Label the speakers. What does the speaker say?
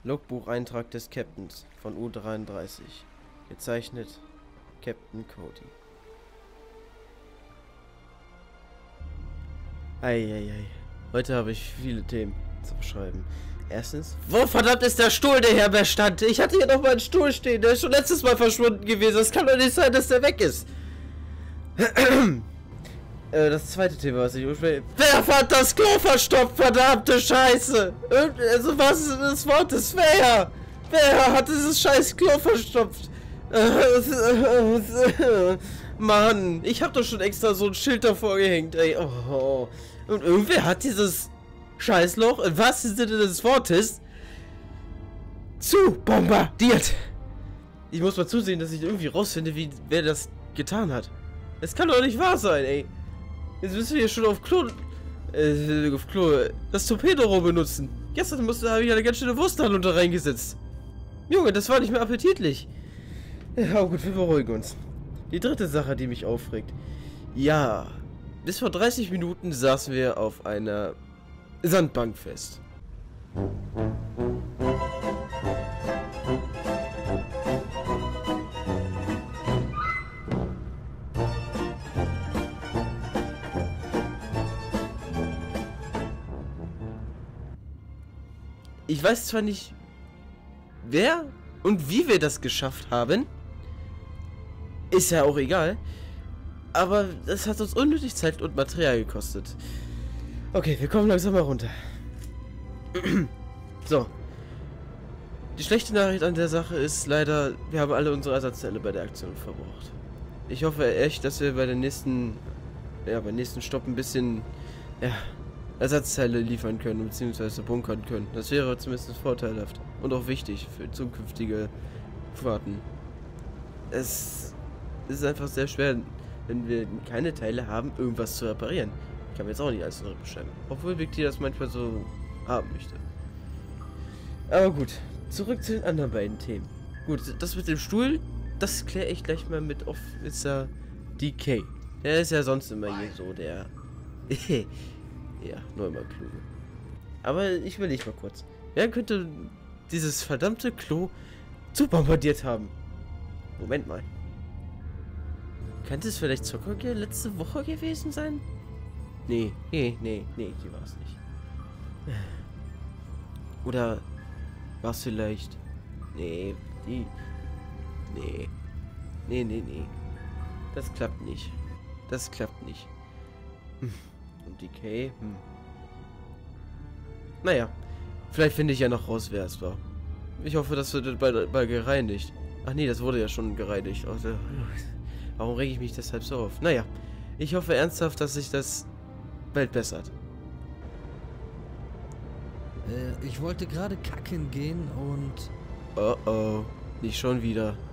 Speaker 1: Logbucheintrag des Captains von U33. Gezeichnet Captain Cody. Eieiei. Heute habe ich viele Themen zu beschreiben. Erstens, wo verdammt ist der Stuhl, der hier mehr stand? Ich hatte hier noch mal einen Stuhl stehen, der ist schon letztes Mal verschwunden gewesen. Das kann doch nicht sein, dass der weg ist. Das zweite Thema, was ich ursprünglich... Wer hat das Klo verstopft, verdammte Scheiße? Also was ist das Wort des Wer? Wer hat dieses scheiß Klo verstopft? Mann, ich hab doch schon extra so ein Schild davor gehängt, ey. Oh. Und irgendwer hat dieses Scheißloch, im wahrsten Sinne des Wortes, zu bombardiert. Ich muss mal zusehen, dass ich irgendwie rausfinde, wer das getan hat. Es kann doch nicht wahr sein, ey. Jetzt müssen wir hier schon auf Klo, das Torpedorohr benutzen. Gestern habe ich eine ganz schöne Wurst darunter reingesetzt. Junge, das war nicht mehr appetitlich. Ja, gut, wir beruhigen uns. Die dritte Sache, die mich aufregt. Ja, bis vor 30 Minuten saßen wir auf einer Sandbank fest. Ich weiß zwar nicht, wer und wie wir das geschafft haben. Ist ja auch egal. Aber das hat uns unnötig Zeit und Material gekostet. Okay, wir kommen langsam mal runter. So. Die schlechte Nachricht an der Sache ist leider, wir haben alle unsere Ersatzteile bei der Aktion verbraucht. Ich hoffe echt, dass wir beim nächsten Stopp ein bisschen, Ersatzteile liefern können, beziehungsweise bunkern können. Das wäre zumindest vorteilhaft und auch wichtig für zukünftige Fahrten. Es ist einfach sehr schwer, wenn wir keine Teile haben, irgendwas zu reparieren. Ich kann mir jetzt auch nicht alles neu beschreiben. Obwohl Victor das manchmal so haben möchte. Aber gut, zurück zu den anderen beiden Themen. Gut, das mit dem Stuhl, das kläre ich gleich mal mit Officer DK. Der ist ja sonst immer hier so der... ja, nur immer klug. Aber ich überlege mal kurz. Wer könnte dieses verdammte Klo zu bombardiert haben? Moment mal. Könnte es vielleicht Zuckergel letzte Woche gewesen sein? Nee, hier war es nicht. Oder war es vielleicht... Nee. Das klappt nicht. Und DK, Naja, vielleicht finde ich ja noch raus, wer es war. Ich hoffe, das wird bald gereinigt. Ach nee, das wurde ja schon gereinigt. Also, warum rege ich mich deshalb so auf? Naja, ich hoffe ernsthaft, dass sich das bald bessert.
Speaker 2: Ich wollte gerade kacken gehen und...
Speaker 1: Oh, nicht schon wieder.